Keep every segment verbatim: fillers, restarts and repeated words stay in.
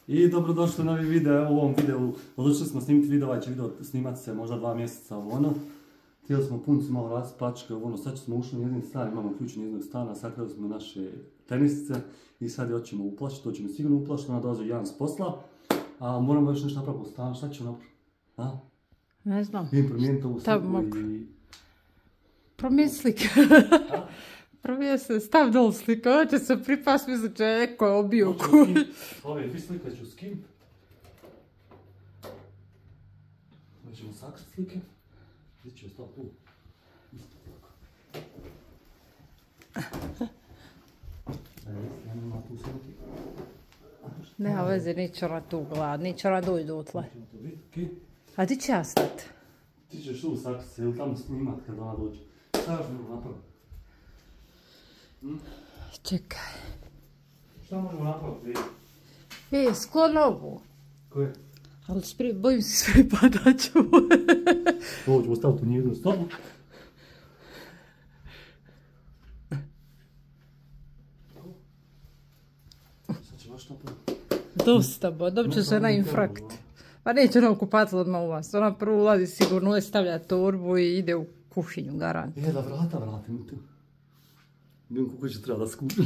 I dobrodošli u novi video. U ovom videu odlučili smo snimiti video, ovaj će video snimati se možda dva mjeseca ono. Htjeli smo punci malo raspačke, ono, sad smo ušli u njezin stan, imamo ključ njezinog stana, sakrali smo naše tenisice i sad je hoćemo uplašiti, to ćemo sigurno uplašiti, ona dolazi jedan s posla, a moramo još nešto napraviti u stanu, šta ćemo napraviti? A? Ne znam. Idem promijeniti ovu sliku i... Promijeni slike. Promijeni se, stav dol slike, ona će se pripast, mislim će neko je obio ku. Ove dvi slike ću skimp. Onda ćemo sakriti slike. Gdje ćemo staviti tu? Isto tako. Ja nema tu slike. Nema veze, neće ona tu glad, neće ona dojdu dotle. A di će ja stati? Ti ćeš tu sakriti se ili tamo snimat kad ona dođe. Šta još možemo napraviti? Hm? Čekaj. Šta možemo napraviti? E, sklon ovu. Koje? Ali spri, bojim se sve padat ću. Ovo ćemo staviti u njezinu stopu. Sad će baš napraviti. Dosta bo, dobit će se ona infrakt. Pa neće ona okupatila odmah u vas. Ona prvo ulazi sigurno, uvijek stavlja torbu i ide u kuhinju, garant. E, da vrata vratim tu. Vidim kako će treba da skupim.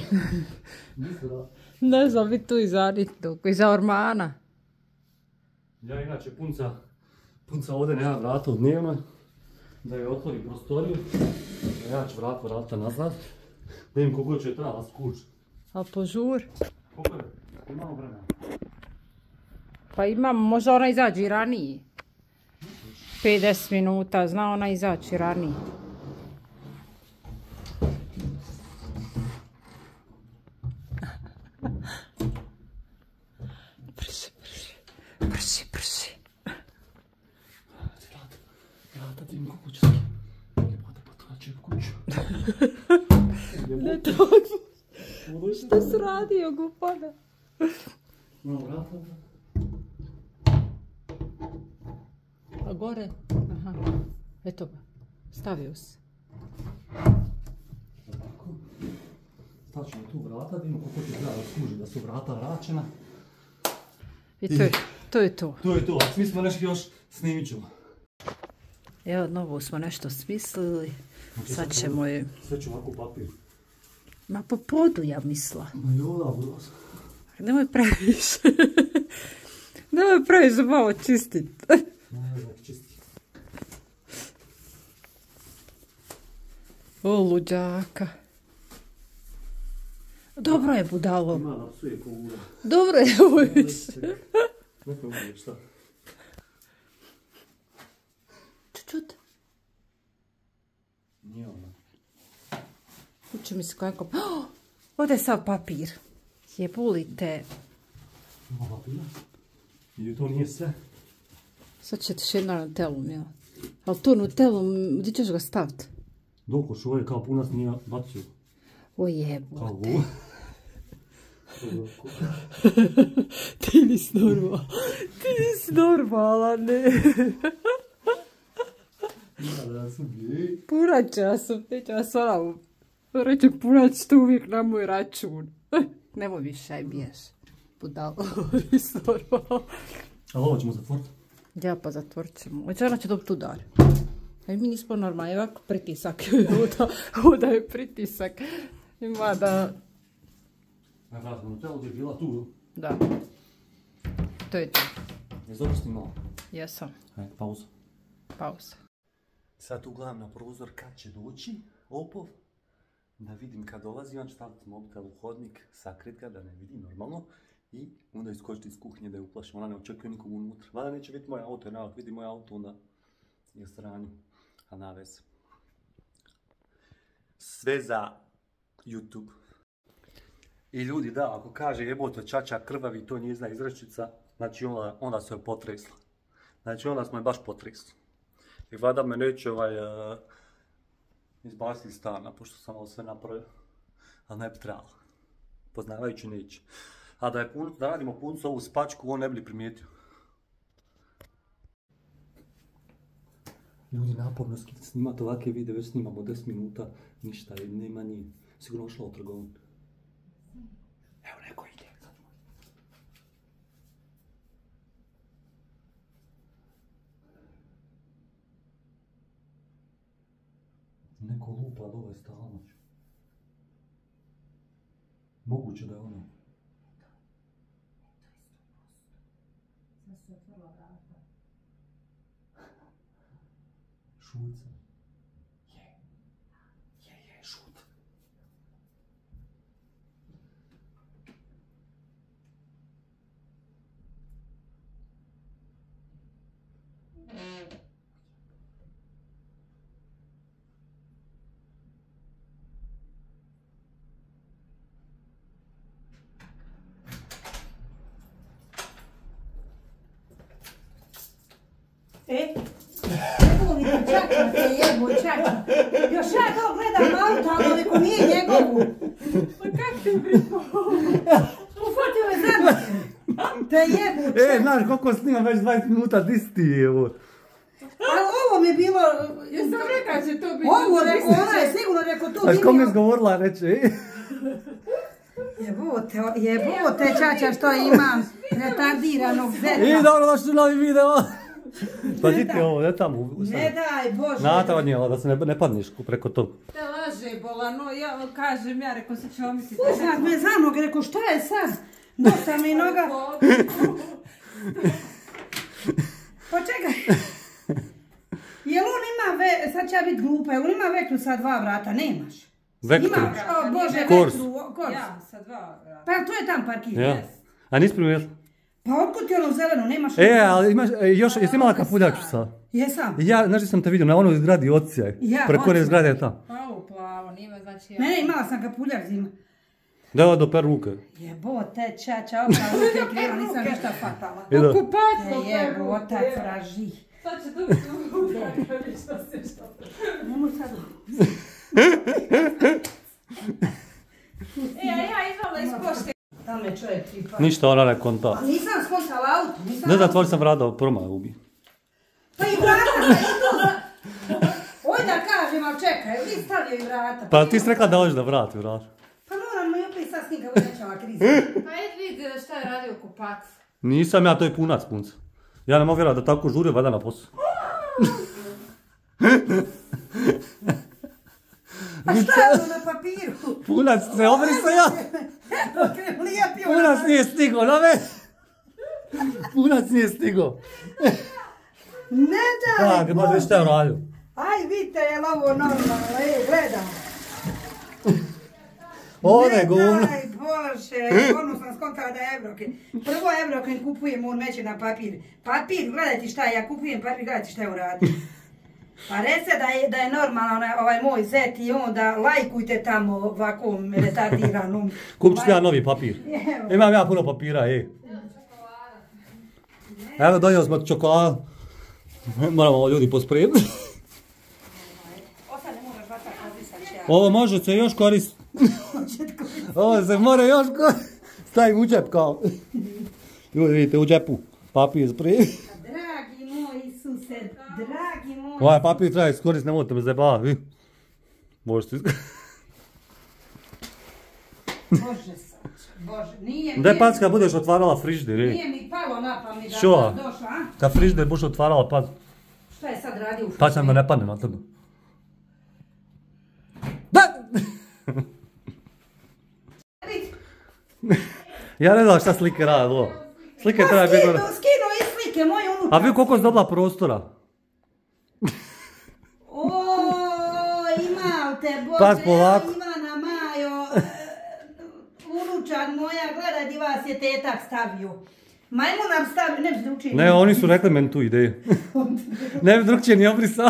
Ne znam, biti tu iza nitnog, iza ormana. Ja inače punca, punca ovdje nema vrata od dnevno, da je otvori prostoriju, a ja ću vrat vrata nazad, da vidim koliko će treba da skući. Ali požur. Koliko je? Imamo vremena. Pa imamo, možda ona izađe i ranije. pedeset minuta, zna ona izaći ranije. Brži, brži, brži, brži. Vrata, vrata, da vidim koliko će skući. Jebate, pa to će u kuću. Ne to. Šta si radio, gupana? Imamo vrata. A gore? Aha. Eto ga. Stavio se. Ovako. Stavit ćemo tu vrata, da vidimo koliko će treba da skuži, da su vrata vraćena. I to je to. Je to. To je to, a svi smo nešto još snimit ćemo. Evo, novo smo nešto smislili. Sad ćemo je... Sve ću ovako u papir. Ma po podu, ja misla. Ma jola, budos. Nemoj previše. Nemoj previše malo čistit. Ne, da čisti. O, luđaka. Dobro je, budalo. Ima da psuje ko ura. Dobro je, ovo više. Neko uvijek, šta? Čut. Nije ona. Uči mi se kako... Oh, ovdje je sav papir. Jebulite. Ima papira. I to nije sve. Sad će ti jedna Nutellu, jel? Ali tu Nutellu, gdje ćeš ga staviti? Doko šove kao punac nije bacio. O jebote. Kao ovo. Ti nisi normalan. Ti nisi normalan, ne. Ja da sam gej. Punača sam, neće vas ona... Reći punać tu uvijek na moj račun. Nemoj više, aj biješ. Budalo, nisi normalan. Ali ovo ćemo zatvoriti. Ja pa zatvorit ćemo. Hoće ona će dobiti udar. Aj mi nismo normalni, ovako pritisak. Oda je pritisak. Ima da... Ne vratimo Nutellu gdje je bila tu. Da. To je to. Jesi dobro snimao? Jesam. Ajde, pauza. Pauza. Sad tu gledam na prozor kad će doći Opov. Da vidim kad dolazi, on će staviti mobitel u hodnik, sakrit ga da ne vidi normalno. I onda iskočiti iz kuhinje da je uplašim, ona ne očekuje nikog unutra. Vada neće vidjeti moje auto, jer ako vidi moje auto onda je sranju, a na veze. Sve za YouTube. I ljudi, da, ako kaže jebote čača krvavi, to njezina izrečica, znači onda, onda su je potresla. Znači onda smo je baš potresli. I vada me neće ovaj, uh, izbaciti iz stana, pošto sam ovo sve napravio, ali ne bi trebalo. Poznavajući neće. A da, je pun, da radimo puncu ovu spačku, on ne bi primijetio. Ljudi, naporno snimati ovakve videe, već snimamo deset minuta, ništa, nema nije. Sigurno ušla u trgovinu. Evo neko ide. Neko lupa dole stalno. Moguće da je ono. Šuca. Je. Je, je, šut. E, evo mi te čača, te jebo čača. Još ja to gledam auto, ali ovako nije njegovu. Pa kak ti pripao? Ufatio me zadnje. Te jebo čača. E, znaš koliko snimam već dvadeset minuta, di si ti evo? Ali ovo mi je bilo... Ja sam rekao će to biti... Ovo rekao, ona je sigurno rekao tu A s kom je vidio. zgovorila, reče, e? Jebote, jebote čača što imam retardiranog I zeta. dobro došli u novi video. Pa di ti ovo, ne tamo? Ne daj Bože. Nata odnijela da se ne, ne padneš preko tog. Te laže, bolano, ja kažem, ja rekao se će omisliti. Sad me za noge, rekao šta je sad? Nosa mi noga. Pa čekaj. Jel on ima, ve, sad će ja biti glupa, jel on ima veknu sa dva vrata? Nemaš. Vektor. Ima, o Bože, Kors. veknu, kors. Ja, sa dva vrata. Pa to je tam parkir. Ja. A nisi primijetila? Pa otkud ti ono zeleno, nemaš... E, ali imaš, e, još, jesi imala kapuljaču sad? Jesam. Ja, znaš da sam te vidio na onoj zgradi ocijaj. Ja, Preko one ocijaj. zgrade je tam. Pa ovo plavo, nima znači ja. Ne, ne, imala sam kapuljač zima. Da je do per ruke. Jebote, čača, opra ruke kriva, nisam ništa fatala. Edo. Kupatno, E, jebote, fraži. Sad će dobiti u utra, što se što. Nemoj sad. E, a ja izvala iz pošte. Tamo je čovjek tripa. Ništa, ona ne konta. A nisam skontala auto, nisam... Ne znam, tvori sam vrata, proma je ubi. Pa i vrata, i to... Oj da kažem, ali čekaj, vi stavio i vrata. Pa ti si rekla da hoćeš da vrati vrata. Pa moramo i opet sad s njim kako nećemo kriza. Pa ed vidi šta je radio kupac. Nisam ja, to je punac punca. Ja ne mogu vjerati da tako žurio vada na posao. A šta je ono na papiru? Punac se obrisa ja. Evo, lijepio Punac nije stigo, na me. Punac nije stigo. Ne daj, Tako, možda šta je radio. Aj, vidite, je li ovo normalno, ej, gledam. Ode govno. Ne daj, Bože, ono sam skontala da je Evroken. Prvo Evroken kupujem, on meće na papir. Papir, gledajte šta je, ja kupujem papir, gledajte šta je uradio. Pa rece da je, da je normalno ovaj moj zet i onda lajkujte tamo ovakvom retardiranom. Kupit ću ja novi papir. Evo. Imam ja puno papira, ej. Evo, donijeli smo čokoladu. Moramo ovo ljudi pospremiti. Osa ne moraš vata koristati ja. Ovo može se još koristiti. Ovo se mora još koristiti. Stavim u džep kao. Ljudi vidite u džepu. Papir spremiti. Dragi moj Isuse, dragi moj... Ovaj papir treba iskoristiti, nemojte me zajebavati, vi. Možete iskoristiti. Bože sač, Bože, nije... Daj nije- pac kad budeš otvarala frižder, ej. Nije mi palo na pamet da Što? sam došla, a? Kad frižder budeš otvarala, pac. Šta je sad radio u Pac nam da ne padne na tebe. Da! Vidi, Ja ne znam šta slike rade, ovo. Slike pa treba biti... skino, skino iz slike moje unutra. A vi koliko si dobila prostora? O, imam te, Bože, Pas polako. evo Ivana, Majo, e, unučad moja, gledaj di vas je tetak stavio. Majmu nam stavio, ne bi se učinio. Ne, oni su rekli meni tu ideju. Ne bi drugčije ni obrisao.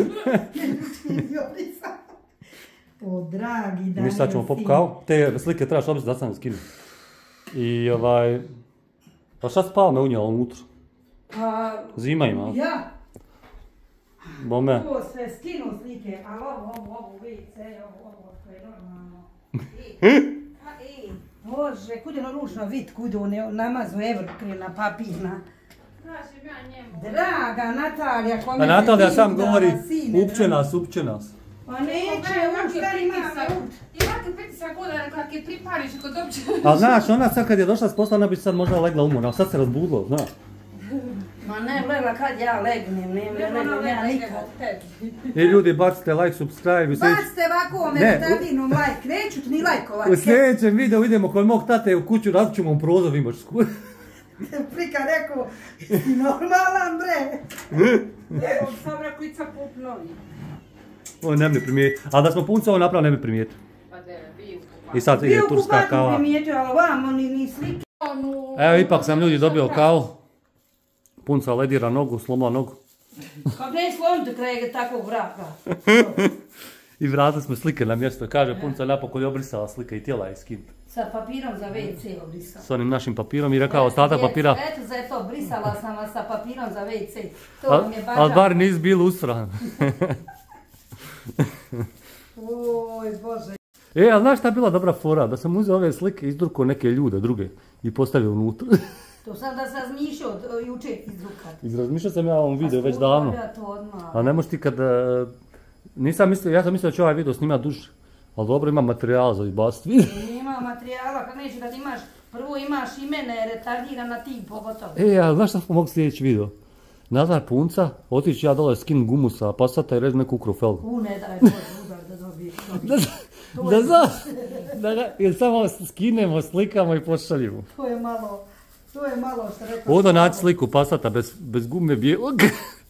O, dragi Daniel. Mi sad ćemo pop kao. Te slike trebaš obrisati da sam ne skinu. I ovaj... Pa šta spava me unijela unutra? Pa, Zima ima. ja, Bome. ovo sve skinu slike, ali ovo, ovo, ovo, vidite, ovo, ovo, to je normalno. I, a, i, Bože, kud je ono ružno vid, kud on je namazu Evroken na papirna. Kažem ja njemu. Draga Natalija, kome A Natalija se sam pita, govori, sine, upće nas, upće nas. Pa neće, uč, šta ima me uč. Imate pritisak godina kak je pripališ kod opće. A znaš, ona sad kad je došla s posla, ona bi sad možda legla umorna, a sad se razbudila, znaš. Ma ne, Lela, kad ja legnem, ne, ne legnem ja nikad. E ljudi, bacite like, subscribe. Bacite ovako ome retardinom like, neću ti ni lajkovat. U sljedećem videu idemo kod mog tate u kuću, različimo mu prozor Imoćsku. Prika rekao, si normalan bre. Evo, sam rekao i cakup novi. On ne bi primijetio, ali da smo punca ovo napravili ne bi primijetio. Pa da je bio I sad ide turska kava. Bio kava. primijetio, ali ovamo ni, ni slike. Evo, ipak sam ljudi dobio kavu. Punca ledira nogu, slomila nogu. Kako ne slomite kraj takvog vraka? I vratili smo slike na mjesto. Kaže punca napokon je obrisala slike i tijela je skinuta. Sa papirom za ve ce obrisala. S onim našim papirom i rekao ostatak papira. Eto za to, brisala sam vas sa papirom za ve ce. To vam je bađa. Ali bar nis bilo usran. Oj Bože. E, ali znaš šta je bila dobra fora? Da sam uzeo ove slike i izdrukao neke ljude druge i postavio unutra. To sam da se razmišljao jučer izdrukati. Izrazmišljao sam ja ovom video već davno. A ne možeš ti kad... Nisam mislio, ja sam mislio da će ovaj video snimati duže. Ali dobro, ima materijala za izbaciti video. Ima materijala, kad neće kad imaš, prvo imaš imene, retardirana ti pogotovo. E, a znaš šta smo mogli sljedeći video? Nazvar punca, otići ja dole skin gumu sa Passata i reći neku ukrofelgu. U, ne daj Bože, udar da dobiješ. Da znaš, jer samo skinemo, slikamo i pošaljimo. To je malo, to je malo što rekao. Odo naći sliku Passata bez gume bijelog.